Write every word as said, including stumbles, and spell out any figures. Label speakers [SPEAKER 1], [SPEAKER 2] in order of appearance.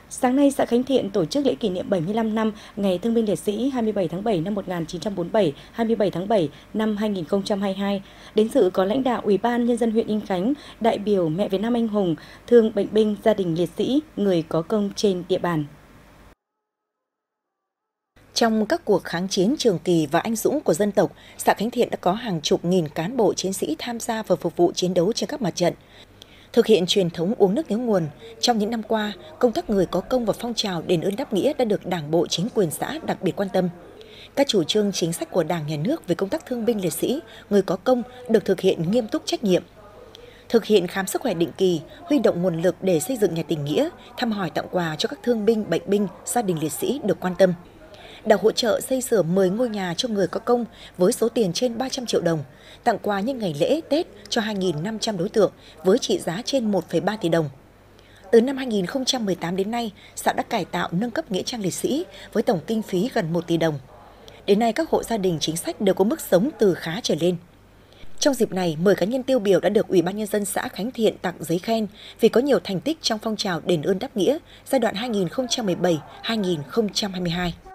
[SPEAKER 1] Sáng nay, xã Khánh Thiện tổ chức lễ kỷ niệm bảy mươi lăm năm Ngày Thương binh Liệt sĩ hai mươi bảy tháng bảy năm một nghìn chín trăm bốn mươi bảy, hai mươi bảy tháng bảy năm hai nghìn không trăm hai mươi hai. Đến dự có lãnh đạo Ủy ban Nhân dân huyện Yên Khánh, đại biểu Mẹ Việt Nam anh hùng, thương bệnh binh, gia đình liệt sĩ, người có công trên địa bàn.
[SPEAKER 2] Trong các cuộc kháng chiến trường kỳ và anh dũng của dân tộc, xã Khánh Thiện đã có hàng chục nghìn cán bộ chiến sĩ tham gia và phục vụ chiến đấu trên các mặt trận. Thực hiện truyền thống uống nước nhớ nguồn, trong những năm qua, công tác người có công và phong trào đền ơn đáp nghĩa đã được Đảng bộ, chính quyền xã đặc biệt quan tâm. Các chủ trương chính sách của Đảng, Nhà nước về công tác thương binh liệt sĩ, người có công được thực hiện nghiêm túc, trách nhiệm. Thực hiện khám sức khỏe định kỳ, huy động nguồn lực để xây dựng nhà tình nghĩa, thăm hỏi tặng quà cho các thương binh, bệnh binh, gia đình liệt sĩ được quan tâm. Đã hỗ trợ xây sửa mười ngôi nhà cho người có công với số tiền trên ba trăm triệu đồng, tặng quà nhân ngày lễ, Tết cho hai nghìn năm trăm đối tượng với trị giá trên một phẩy ba tỷ đồng. Từ năm hai nghìn không trăm mười tám đến nay, xã đã cải tạo nâng cấp nghĩa trang liệt sĩ với tổng kinh phí gần một tỷ đồng. Đến nay, các hộ gia đình chính sách đều có mức sống từ khá trở lên. Trong dịp này, mười cá nhân tiêu biểu đã được Ủy ban Nhân dân xã Khánh Thiện tặng giấy khen vì có nhiều thành tích trong phong trào đền ơn đáp nghĩa giai đoạn hai nghìn không trăm mười bảy đến hai nghìn không trăm hai mươi hai.